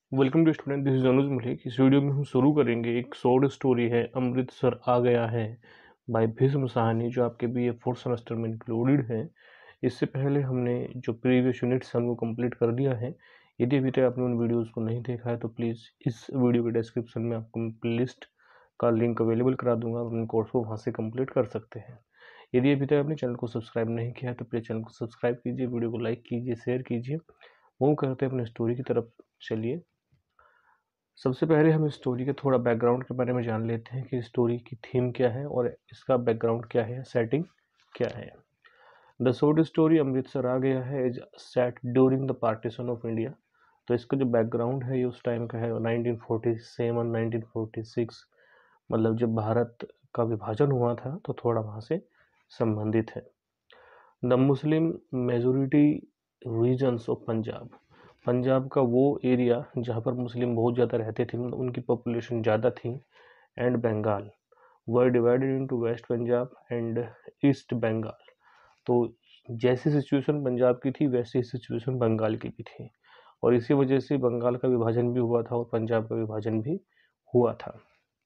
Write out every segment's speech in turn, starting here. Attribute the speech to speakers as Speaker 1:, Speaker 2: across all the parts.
Speaker 1: Welcome to student, this is Anuj Malik. इस video में हम शुरू करेंगे एक शॉर्ट स्टोरी है अमृतसर आ गया है बाय भीष्म साहनी, जो आपके बी ए फोर्थ सेमेस्टर में इंक्लूडेड है। इससे पहले हमने जो प्रीवियस यूनिट्स हमको कंप्लीट कर दिया है। यदि अभी तक आपने उन वीडियोस को नहीं देखा है तो प्लीज़ इस वीडियो के डिस्क्रिप्शन में आपको प्लेलिस्ट का लिंक अवेलेबल करा दूंगा, आप अपने कोर्स को वहाँ से कंप्लीट कर सकते हैं। यदि अभी तक आपने चैनल को सब्सक्राइब नहीं किया है तो प्लीज़ चैनल को सब्सक्राइब कीजिए, वीडियो को लाइक कीजिए, शेयर कीजिए। मूव करते हैं अपने स्टोरी की तरफ। चलिए, सबसे पहले हम स्टोरी के थोड़ा बैकग्राउंड के बारे में जान लेते हैं कि स्टोरी की थीम क्या है और इसका बैकग्राउंड क्या है, सेटिंग क्या है। The short story Amritsar Aa Gaya Hai is set during the partition of India. तो इसका जो बैकग्राउंड है ये उस टाइम का है 1947 1946, मतलब जब भारत का विभाजन हुआ था तो थोड़ा वहाँ से संबंधित है। The Muslim majority regions of Punjab, Punjab का वो एरिया जहाँ पर मुस्लिम बहुत ज़्यादा रहते थे, मतलब उनकी पॉपुलेशन ज़्यादा थी, and Bengal were divided into west Punjab and east Bengal. तो जैसी सिचुएशन पंजाब की थी वैसी सिचुएशन बंगाल की भी थी, और इसी वजह से बंगाल का विभाजन भी हुआ था और पंजाब का विभाजन भी हुआ था।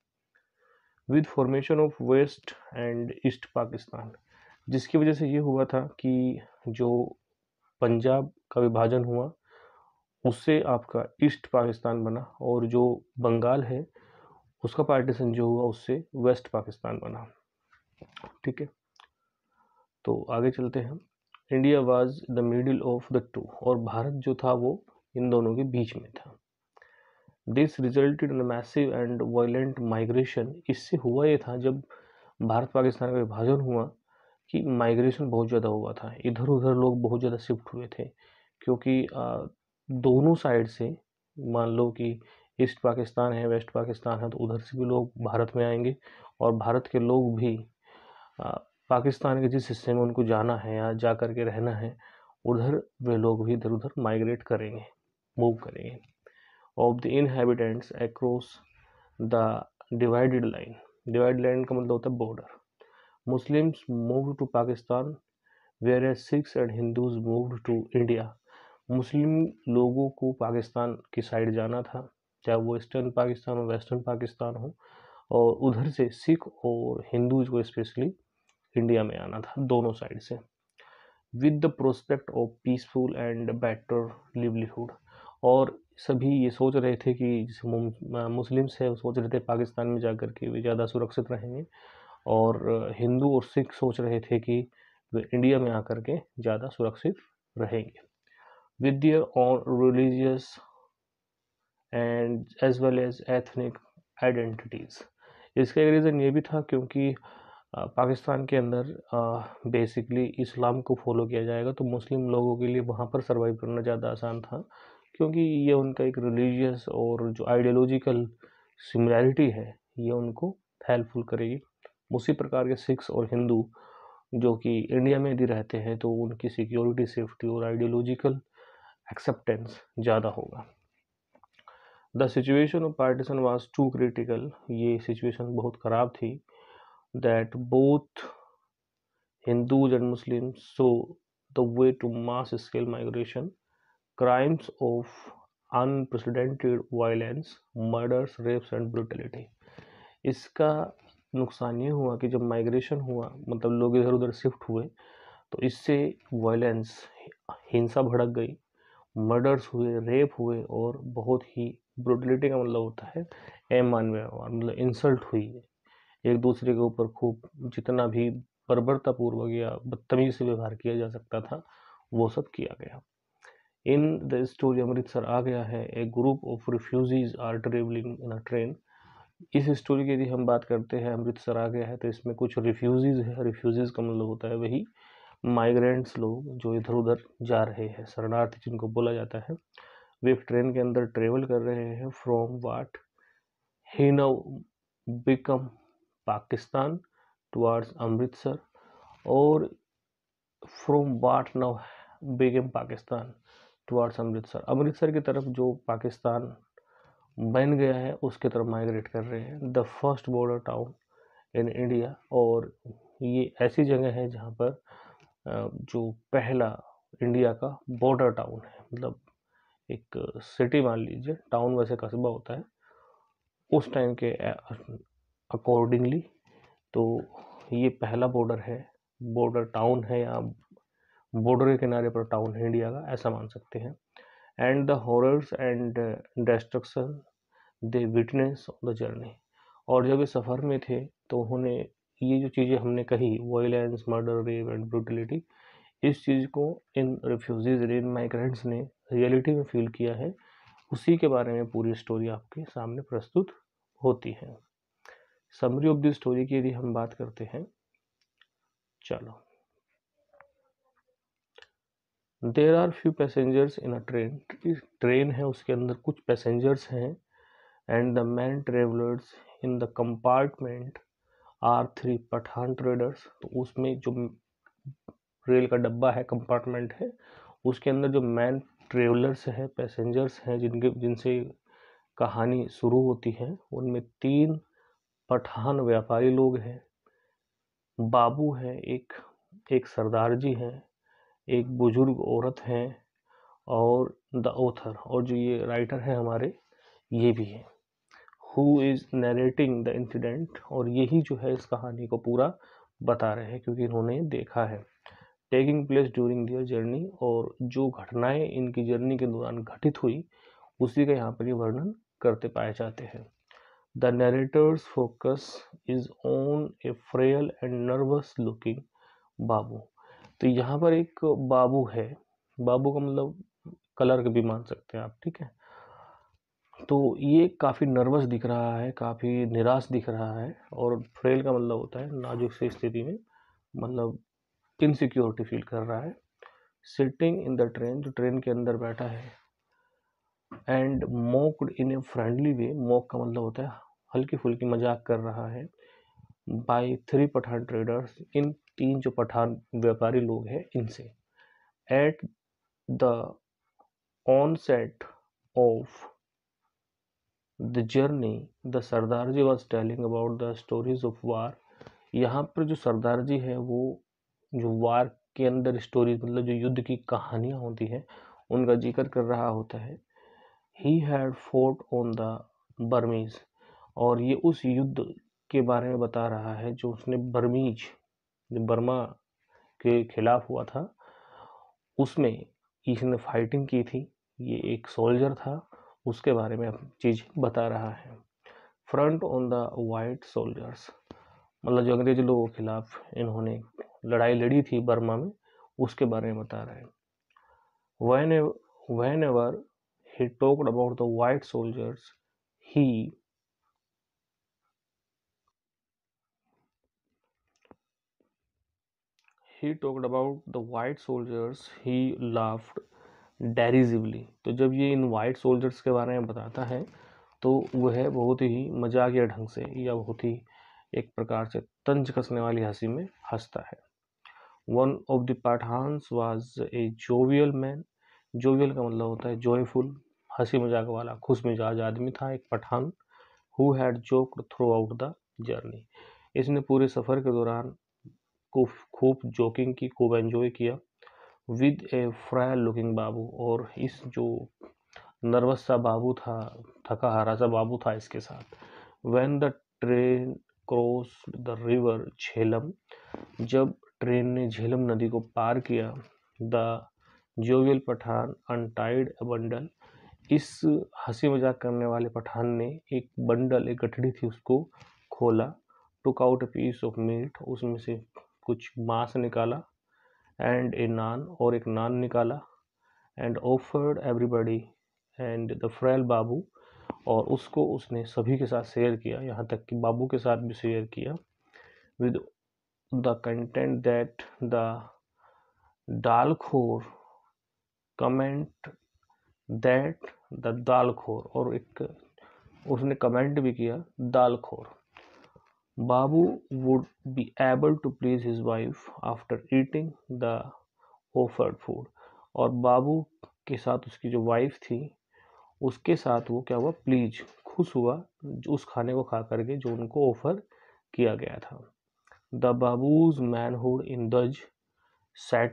Speaker 1: With formation of west and east Pakistan, जिसकी वजह से ये हुआ था कि जो पंजाब का विभाजन हुआ उससे आपका ईस्ट पाकिस्तान बना, और जो बंगाल है उसका पार्टीशन जो हुआ उससे वेस्ट पाकिस्तान बना। ठीक है, तो आगे चलते हैं। India was the middle of the two, और भारत जो था वो इन दोनों के बीच में था। This resulted in massive and violent migration, इससे हुआ ये था जब भारत पाकिस्तान का विभाजन हुआ कि माइग्रेशन बहुत ज़्यादा हुआ था, इधर उधर लोग बहुत ज़्यादा शिफ्ट हुए थे, क्योंकि दोनों साइड से, मान लो कि ईस्ट पाकिस्तान है वेस्ट पाकिस्तान है, तो उधर से भी लोग भारत में आएंगे, और भारत के लोग भी पाकिस्तान के जिस हिस्से में उनको जाना है या जा कर के रहना है उधर वे लोग भी इधर उधर माइग्रेट करेंगे, मूव करेंगे। Of the inhabitants across the divided line, divide line का मतलब होता है border. Muslims moved to Pakistan whereas Sikhs and Hindus moved to India. Muslim लोगों को पाकिस्तान की साइड जाना था, चाहे वो ईस्टर्न पाकिस्तान हो वेस्टर्न पाकिस्तान हो, और उधर से सिख और हिंदूज को स्पेशली इंडिया में आना था, दोनों साइड से, with the prospect of peaceful and better livelihood. और सभी ये सोच रहे थे कि जैसे मुस्लिम्स है वो सोच रहे थे पाकिस्तान में जाकर के वे ज़्यादा सुरक्षित रहेंगे, और हिंदू और सिख सोच रहे थे कि वे इंडिया में आकर के ज़्यादा सुरक्षित रहेंगे, with their own religious and as well as ethnic identities. इसका एक रीज़न ये भी था क्योंकि पाकिस्तान के अंदर बेसिकली इस्लाम को फॉलो किया जाएगा, तो मुस्लिम लोगों के लिए वहाँ पर सर्वाइव करना ज़्यादा आसान था, क्योंकि ये उनका एक रिलीजियस और जो आइडियोलॉजिकल सिमिलैरिटी है ये उनको हेल्पफुल करेगी। उसी प्रकार के सिख्स और हिंदू जो कि इंडिया में यदि रहते हैं तो उनकी सिक्योरिटी, सेफ्टी और आइडियोलॉजिकल एक्सेप्टेंस ज़्यादा होगा। The situation of partition was too critical, ये सिचुएशन बहुत ख़राब थी, that both Hindus and Muslims saw the way to mass scale migration, crimes of unprecedented violence, murders, rapes and brutality। इसका नुकसान ये हुआ कि जब माइग्रेशन हुआ, मतलब लोग इधर उधर शिफ्ट हुए, तो इससे वायलेंस, हिंसा भड़क गई, मर्डर्स हुए, रेप हुए, और बहुत ही ब्रुटलिटी का मतलब होता है अमानवीय व्यवहार, मतलब इंसल्ट हुई है, एक दूसरे के ऊपर खूब जितना भी बर्बरतापूर्वक या बदतमीजी से व्यवहार किया जा सकता था वो सब किया गया। In the story Amritsar Aa Gaya Hai, a group of refugees are travelling in a train. इस स्टोरी की यदि हम बात करते हैं अमृतसर आ गया है, तो इसमें कुछ रिफ्यूजीज है। रिफ्यूजीज का मतलब होता है वही माइग्रेंट्स, लोग जो इधर उधर जा रहे हैं, शरणार्थी जिनको बोला जाता है। वे ट्रेन के अंदर ट्रेवल कर रहे हैं from what he now become Pakistan towards Amritsar, और from what now become Pakistan towards Amritsar, Amritsar की तरफ जो पाकिस्तान बन गया है उसके तरफ माइग्रेट कर रहे हैं। The first border town in India, और ये ऐसी जगह है जहाँ पर जो पहला इंडिया का बॉर्डर टाउन है, मतलब एक सिटी मान लीजिए, टाउन वैसे कस्बा होता है, उस टाइम के अकॉर्डिंगली। तो ये पहला बॉर्डर है, बॉर्डर टाउन है या बॉर्डर के किनारे पर टाउन है इंडिया का, ऐसा मान सकते हैं। And the horrors and destruction they witness on the journey, और जब ये सफ़र में थे तो उन्होंने ये जो चीज़ें हमने कही, violence, murder, rape and brutality, इस चीज़ को इन रिफ्यूजीज, इन माइग्रेंट्स ने रियलिटी में फील किया है। उसी के बारे में पूरी स्टोरी आपके सामने प्रस्तुत होती है। समरी ऑफ द स्टोरी की यदि हम बात करते हैं, चलो, there are few passengers in a train, train है उसके अंदर कुछ पैसेंजर्स हैं, and the main travellers in the compartment are 3 Pathan traders. तो उसमें जो रेल का डब्बा है, कंपार्टमेंट है, उसके अंदर जो मैन ट्रेवलर्स हैं, पैसेंजर्स हैं, जिनसे कहानी शुरू होती है, उनमें 3 पठान व्यापारी लोग हैं। बाबू है, एक सरदार जी हैं, एक बुजुर्ग औरत हैं, और द ऑथर, और जो ये राइटर है हमारे, ये भी है, who is narrating the incident, और यही जो है इस कहानी को पूरा बता रहे हैं क्योंकि इन्होंने देखा है। Taking place during their journey, और जो घटनाएं इनकी जर्नी के दौरान घटित हुई उसी का यहाँ पर ये वर्णन करते पाए जाते हैं। The narrator's focus is on a frail and nervous looking babu. तो यहाँ पर एक बाबू है, बाबू का मतलब कलर भी मान सकते हैं आप, ठीक है। तो ये काफ़ी नर्वस दिख रहा है, काफ़ी निराश दिख रहा है, और फ्रेल का मतलब होता है नाजुक सी स्थिति में, मतलब इनसिक्योरिटी फील कर रहा है। सिटिंग इन द ट्रेन, जो ट्रेन के अंदर बैठा है, and mocked in a friendly way, mock का मतलब होता है हल्की फुल्की मजाक कर रहा है, बाय 3 पठान ट्रेडर्स, इन 3 जो पठान व्यापारी लोग हैं इनसे। At the onset of the journey the Sardar ji was telling about the stories of war. यहाँ पर जो सरदार जी है वो जो वार के अंदर स्टोरी, मतलब जो युद्ध की कहानियाँ होती हैं, उनका जिक्र कर रहा होता है। He had fought on the Burmese, और ये उस युद्ध के बारे में बता रहा है जो उसने बर्मीज, जो बर्मा के खिलाफ हुआ था, उसमें इसने फाइटिंग की थी। ये एक सोल्जर था, उसके बारे में चीज़ बता रहा है। Front on the white soldiers, मतलब जो अंग्रेज लोगों के खिलाफ इन्होंने लड़ाई लड़ी थी बर्मा में, उसके बारे में बता रहे हैं। Whenever he talked about the white soldiers, he talked about the white soldiers, he laughed derisively। तो जब ये इन वाइट सोल्जर्स के बारे में बताता है तो वह बहुत ही मजाकिया ढंग से या बहुत ही एक प्रकार से तंज कसने वाली हंसी में हंसता है। One of the Pathans was a jovial man, jovial का मतलब होता है जॉयफुल, हंसी मजाक वाला, खुश मिजाज आदमी था एक Pathan. Who had joked throughout the journey, इसने पूरे सफ़र के दौरान खूब जोकिंग की, खूब एंजॉय किया। विद ए फ्रायल लुकिंग बाबू, और इस जो नर्वस सा बाबू था, थका हारा सा बाबू था इसके साथ। When the train cross the river Jhelum, जब ट्रेन ने झेलम नदी को पार किया, the jovial Pathan untied a bundle, इस हंसी मजाक करने वाले पठान ने एक बंडल, एक गठड़ी थी, उसको खोला। Took out a piece of meat, उसमें से कुछ मांस निकाला। एंड ए नान, और एक नान निकाला। And offered everybody and the frail babu, और उसको उसने सभी के साथ शेयर किया, यहाँ तक कि बाबू के साथ भी शेयर किया। With the content that the dalkhor comment that the dalkhor, और एक उसने कमेंट भी किया दालखोर। Babu would be able to please his wife after eating the offered food, और बाबू के साथ उसकी जो वाइफ थी उसके साथ वो क्या हुआ, प्लीज, खुश हुआ उस खाने को खा करके जो उनको ऑफर किया गया था। द बाबूज मैनहुड इन दज सैटर्ड,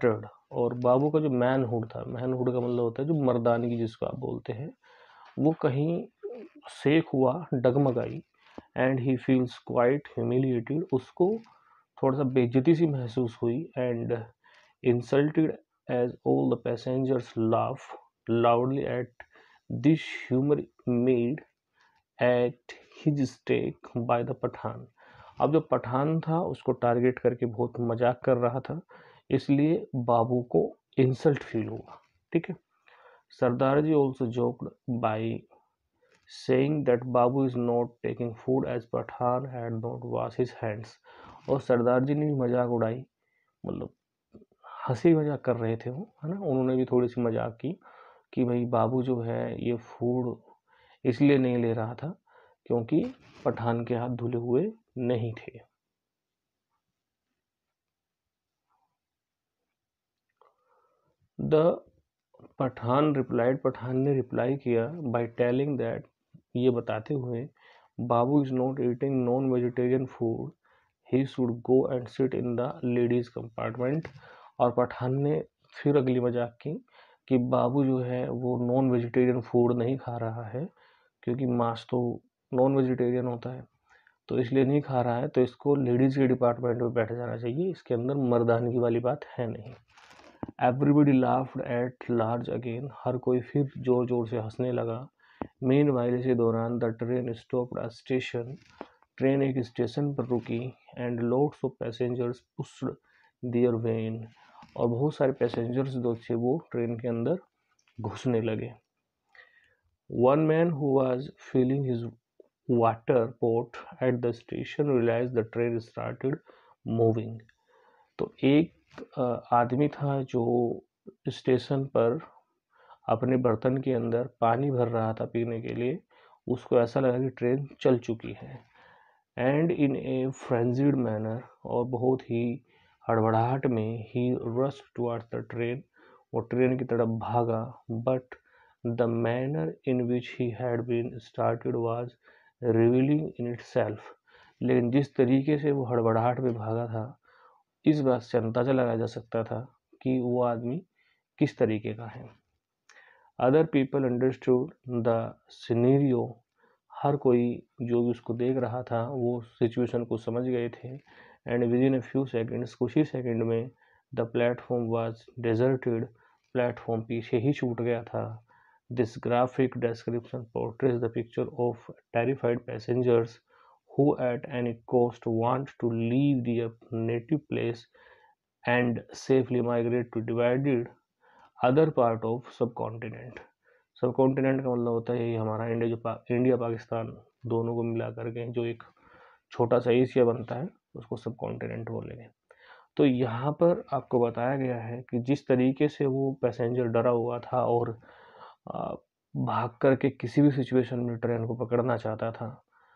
Speaker 1: और बाबू का जो मैनहुड था, मैनहुड का मतलब होता है जो मर्दानगी जिसको आप बोलते हैं, वो कहीं शेक हुआ, डगमगाई, and he feels quite humiliated, उसको थोड़ा सा बेइज्जती सी महसूस हुई, and insulted as all the passengers laugh loudly at this humour made at his stake by the Pathan. अब जो पठान था उसको टारगेट करके बहुत मजाक कर रहा था, इसलिए बाबू को इंसल्ट फील हुआ। ठीक है। Sardar ji also joked by saying that babu is not taking food as Pathan had not wash his hands. और सरदार जी ने भी मजाक उड़ाई, मतलब हंसी मजाक कर रहे थे वो, है ना, उन्होंने भी थोड़ी सी मजाक की कि भाई बाबू जो है ये फूड इसलिए नहीं ले रहा था क्योंकि पठान के हाथ धुले हुए नहीं थे। द पठान रिप्लाइड, पठान ने रिप्लाई किया बाय टेलिंग दैट, ये बताते हुए, babu is not eating non vegetarian food, he should go and sit in the ladies compartment. और पठान ने फिर अगली मजाक की कि बाबू जो है वो नॉन वेजिटेरियन फूड नहीं खा रहा है, क्योंकि मांस तो नॉन वेजिटेरियन होता है, तो इसलिए नहीं खा रहा है, तो इसको लेडीज़ के डिपार्टमेंट में बैठ जाना चाहिए, इसके अंदर मर्दानगी वाली बात है नहीं। Everybody laughed at large again, हर कोई फिर जोर जोर से हंसने लगा। मेन वाइल इसी दौरान the train stopped at station, train एक स्टेशन पर रुकी, and loads of passengers pushed their way in, और बहुत सारे पैसेंजर्स जो थे वो ट्रेन के अंदर घुसने लगे। One man who was filling his water pot at the station realise the train started moving. तो एक आदमी था जो स्टेशन पर अपने बर्तन के अंदर पानी भर रहा था पीने के लिए, उसको ऐसा लगा कि ट्रेन चल चुकी है, and in a frenzied manner, और बहुत ही हड़बड़ाहट में, he rush towards the train, वो ट्रेन की तरफ भागा, but the manner in which he had been started was revealing in itself, लेकिन जिस तरीके से वो हड़बड़ाहट में भागा था, इस बात से अंदाजा लगाया जा सकता था कि वो आदमी किस तरीके का है। Other people understood the scenario, हर कोई जो भी उसको देख रहा था वो सिचुएशन को समझ गए थे, and within a few seconds, कुछ ही सेकेंड में, the platform was deserted, platform पीछे ही छूट गया था। This graphic description portrays the picture of terrified passengers who at any cost want to leave their native place and safely migrate to divided other part of subcontinent। Subcontinent का मतलब होता है यही हमारा इंडिया पाकिस्तान दोनों को मिला करके जो एक छोटा सा एशिया बनता है, उसको सबकॉन्टिनेंट बोलेंगे। तो यहाँ पर आपको बताया गया है कि जिस तरीके से वो पैसेंजर डरा हुआ था और भाग करके किसी भी सिचुएशन में ट्रेन को पकड़ना चाहता था,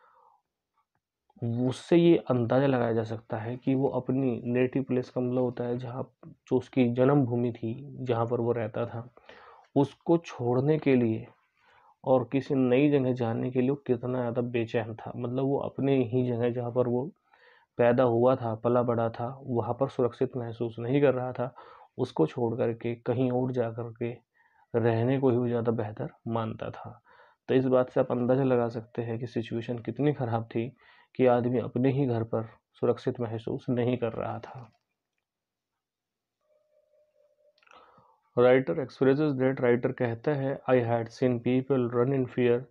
Speaker 1: उससे ये अंदाज़ा लगाया जा सकता है कि वो अपनी नेटिव प्लेस का मतलब होता है जहाँ जो उसकी जन्मभूमि थी, जहाँ पर वो रहता था, उसको छोड़ने के लिए और किसी नई जगह जाने के लिए वो कितना ज़्यादा बेचैन था। मतलब वो अपने ही जगह जहाँ पर वो पैदा हुआ था, पला बड़ा था, वहाँ पर सुरक्षित महसूस नहीं कर रहा था, उसको छोड़ कर के कहीं और जा कर के रहने को ही वो ज़्यादा बेहतर मानता था। तो इस बात से आप अंदाज़ा लगा सकते हैं कि सिचुएशन कितनी ख़राब थी कि आदमी अपने ही घर पर सुरक्षित महसूस नहीं कर रहा था। राइटर एक्सप्रेसेस दैट, राइटर कहता है, I had seen people run in fear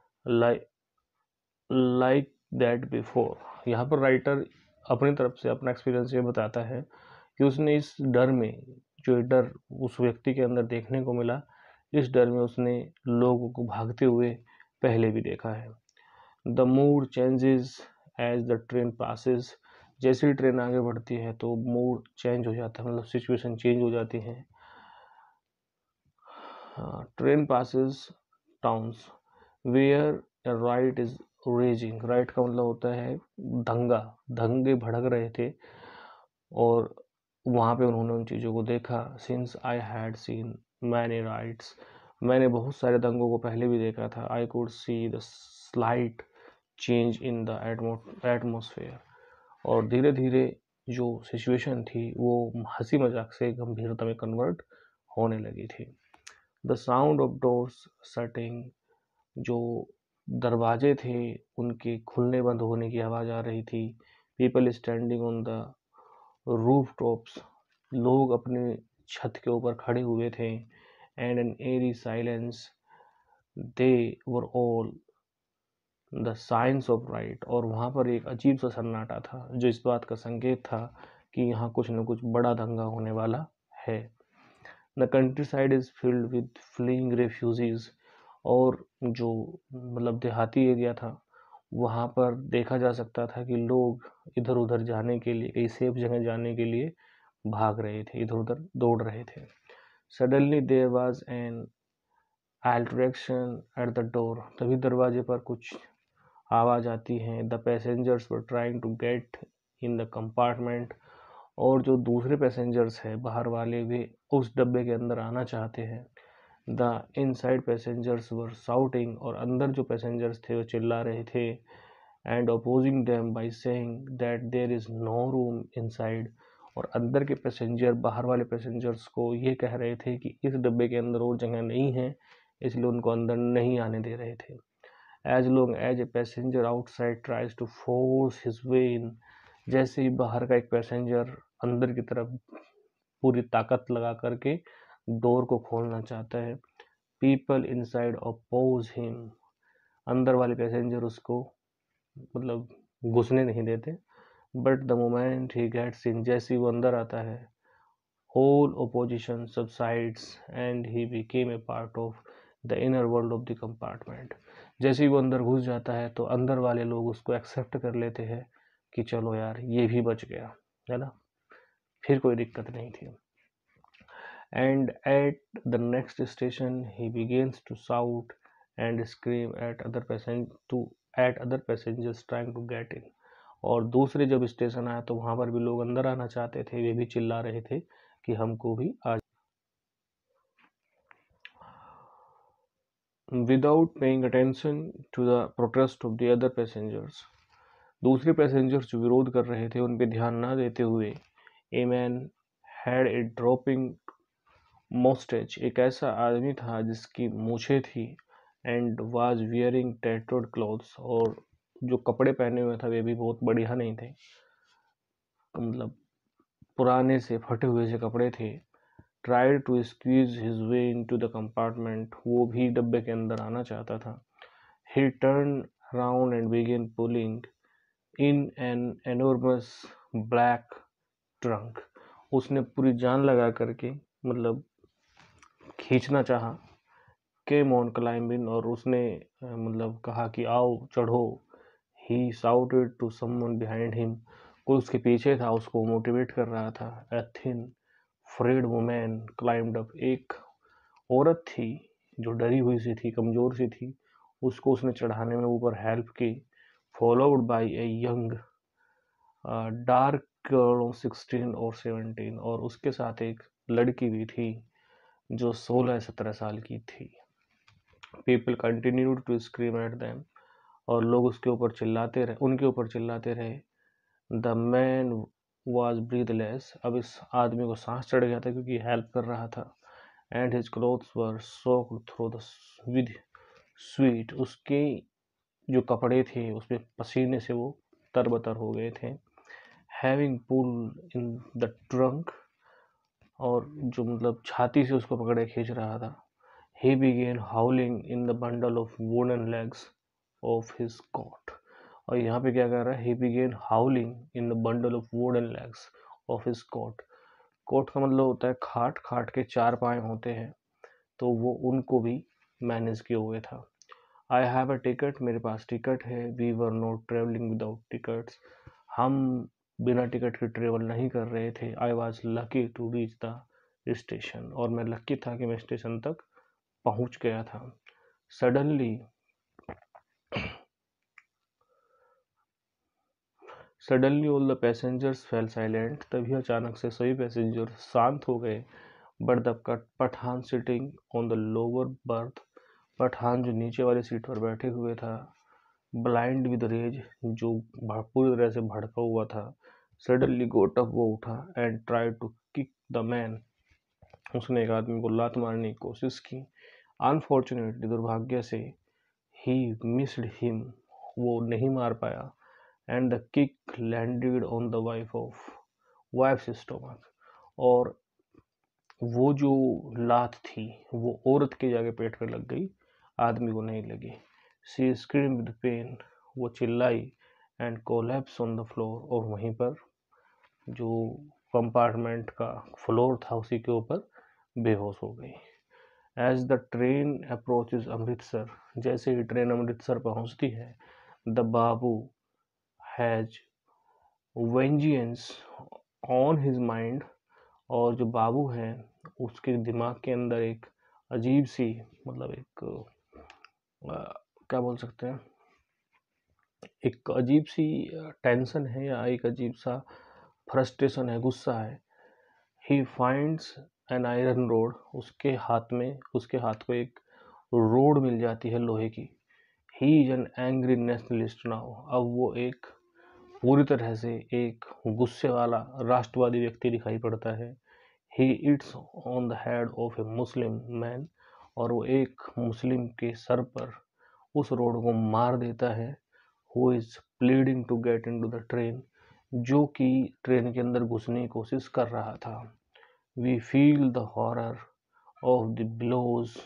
Speaker 1: like that before. यहाँ पर राइटर अपनी तरफ से अपना एक्सपीरियंस ये बताता है कि उसने इस डर में, जो डर उस व्यक्ति के अंदर देखने को मिला, इस डर में उसने लोगों को भागते हुए पहले भी देखा है। The mood changes as the train passes, जैसे ही ट्रेन आगे बढ़ती है तो मूड चेंज हो जाता है, मतलब सिचुएशन चेंज हो जाती है। Train passes towns where riot is raging, riot का मतलब होता है दंगा, दंगे भड़क रहे थे, और वहाँ पे उन्होंने उन चीज़ों को देखा। Since I had seen many riots, मैंने बहुत सारे दंगों को पहले भी देखा था। I could see the slight change in the atmosphere, और धीरे धीरे जो सिचुएशन थी वो हंसी मजाक से गंभीरता में कन्वर्ट होने लगी थी। The sound of doors shutting, जो दरवाजे थे उनके खुलने बंद होने की आवाज़ आ रही थी। People standing on the roof tops, लोग अपने छत के ऊपर खड़े हुए थे। And an eerie silence, there were all the signs of riot, और वहाँ पर एक अजीब सा सन्नाटा था जो इस बात का संकेत था कि यहाँ कुछ न कुछ बड़ा दंगा होने वाला है। The countryside is filled with fleeing refugees, और जो मतलब देहाती एरिया था वहाँ पर देखा जा सकता था कि लोग इधर उधर जाने के लिए, कहीं सेफ जगह जाने के लिए भाग रहे थे, इधर उधर दौड़ रहे थे। Suddenly there was an altercation at the door, तभी दरवाजे पर कुछ आवाज़ आती है। The passengers were trying to get in the compartment, और जो दूसरे पैसेंजर्स हैं बाहर वाले, वे उस डब्बे के अंदर आना चाहते हैं। The inside passengers were shouting, और अंदर जो पैसेंजर्स थे वो चिल्ला रहे थे। And opposing them by saying that there is no room inside, और अंदर के पैसेंजर बाहर वाले पैसेंजर्स को ये कह रहे थे कि इस डब्बे के अंदर और जगह नहीं है, इसलिए उनको अंदर नहीं आने दे रहे थे। As long as a passenger outside tries to force his way in, जैसे ही बाहर का एक पैसेंजर अंदर की तरफ पूरी ताकत लगा करके डोर को खोलना चाहता है, पीपल इनसाइड अपोज हिम, अंदर वाले पैसेंजर उसको मतलब घुसने नहीं देते। But the moment he gets in, जैसे ही वो अंदर आता है, whole opposition subsides and he became a part of the inner world of the compartment. जैसे ही वो अंदर घुस जाता है तो अंदर वाले लोग उसको एक्सेप्ट कर लेते हैं कि चलो यार ये भी बच गया, है ना, फिर कोई दिक्कत नहीं थी। And at the next station he begins to shout and scream at other passengers trying to get in, और दूसरे जब स्टेशन आया तो वहाँ पर भी लोग अंदर आना चाहते थे, वे भी चिल्ला रहे थे कि हमको भी आ। Without paying attention to the protest of the other passengers, दूसरे पैसेंजर्स जो विरोध कर रहे थे उन पे ध्यान ना देते हुए, a man had a drooping moustache, एक ऐसा आदमी था जिसकी मूछें थी, and was wearing tattered clothes, और जो कपड़े पहने हुए था वे भी बहुत बढ़िया नहीं थे, मतलब पुराने से फटे हुए से कपड़े थे। Tried to squeeze his way into the compartment, वो भी डब्बे के अंदर आना चाहता था। He turn around and began pulling in an enormous black trunk, उसने पूरी जान लगा करके मतलब खींचना चाहा, केम ऑन क्लाइंबिंग, और उसने मतलब कहा कि आओ चढ़ो। He shouted to someone behind him, कोई उसके पीछे था उसको मोटिवेट कर रहा था। A thin frail woman climbed up, एक औरत थी जो डरी हुई सी थी, कमज़ोर सी थी, उसको उसने चढ़ाने में ऊपर हेल्प की। Followed by a young dark girl 16 और 17, और उसके साथ एक लड़की भी थी जो 16-17 साल की थी। People continued to scream at them, और लोग उसके ऊपर चिल्लाते रहे, उनके ऊपर चिल्लाते रहे। द मैन वॉज ब्रीथलेस, अब इस आदमी को सांस चढ़ गया था क्योंकि हेल्प कर रहा था। And his clothes were soaked through the with sweat, उसके जो कपड़े थे उसमें पसीने से वो तरबतर हो गए थे। Having pull in the trunk, और जो मतलब छाती से उसको पकड़े खींच रहा था। He began hauling in the bundle of wooden legs of his cot, और यहाँ पे क्या कर रहा है, he began hauling in the bundle of wooden legs of his cot. Cot का मतलब होता है खाट, खाट के 4 पाए होते हैं, तो वो उनको भी मैनेज किए हुए था। आई हैव अ टिकट, मेरे पास टिकट है। We were not travelling without tickets, हम बिना टिकट के ट्रेवल नहीं कर रहे थे। I was lucky to reach the station, और मैं लकी था कि मैं स्टेशन तक पहुंच गया था। Suddenly all the passengers fell silent, तभी अचानक से सभी पैसेंजर शांत हो गए। But the Pathan sitting on the lower berth, Pathan जो नीचे वाली सीट पर बैठे हुए था, ब्लाइंड विद रेज, जो पूरी तरह से भड़का हुआ था, सडनली गोट अप, वो उठा and try to kick the man, उसने एक आदमी को लात मारने की कोशिश की। अनफॉर्चुनेटली, दुर्भाग्य से, ही मिस्ड हिम, वो नहीं मार पाया, and the kick landed on the wife stomach, और वो जो लात थी वो औरत के जाके पेट पे लग गई, आदमी को नहीं लगी। शी स्क्रीम विद पेन, वो चिल्लाई, and collapse on the floor, और वहीं पर जो कंपार्टमेंट का फ्लोर था उसी के ऊपर बेहोश हो गई। As the train approaches Amritsar, जैसे ही ट्रेन अमृतसर पहुंचती है, the babu has vengeance on his mind, और जो बाबू हैं उसके दिमाग के अंदर एक अजीब सी, मतलब एक क्या बोल सकते हैं, एक अजीब सी टेंशन है या एक अजीब सा फ्रस्ट्रेशन है, गुस्सा है। He finds an iron rod, उसके हाथ को एक रोड मिल जाती है लोहे की। He is an angry nationalist now, अब वो एक पूरी तरह से एक गुस्से वाला राष्ट्रवादी व्यक्ति दिखाई पड़ता है। He hits on the head of a Muslim man, और वो एक मुस्लिम के सर पर उस रोड को मार देता है। Who is pleading to get into the train, जो कि ट्रेन के अंदर घुसने की कोशिश कर रहा था। We feel the horror of the blows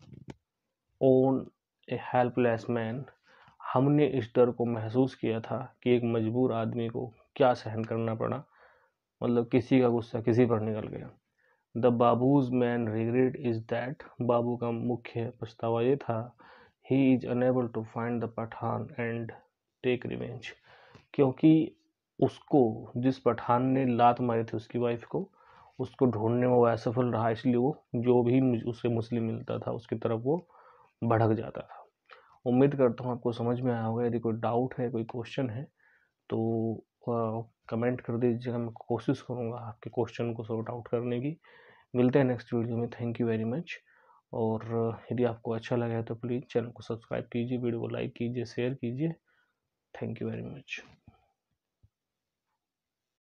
Speaker 1: on a helpless man, हमने इस डर को महसूस किया था कि एक मजबूर आदमी को क्या सहन करना पड़ा, मतलब किसी का गुस्सा किसी पर निकल गया। The babu's main regret is that, बाबू का मुख्य पछतावा ये था, he is unable to find the Pathan and take revenge, क्योंकि उसको, जिस पठान ने लात मारी थी उसकी वाइफ को, उसको ढूंढने में वो असफल रहा, इसलिए वो जो भी उससे मुस्लिम मिलता था उसकी तरफ वो भड़क जाता था। उम्मीद करता हूँ आपको समझ में आया होगा। यदि कोई डाउट है, कोई क्वेश्चन है, तो कमेंट कर दीजिएगा, मैं कोशिश करूँगा आपके क्वेश्चन को सॉर्ट आउट करने की। मिलते हैं नेक्स्ट वीडियो में। Thank you very much. और यदि आपको अच्छा लगा है तो प्लीज़ चैनल को सब्सक्राइब कीजिए, वीडियो को लाइक कीजिए, शेयर कीजिए। Thank you very much.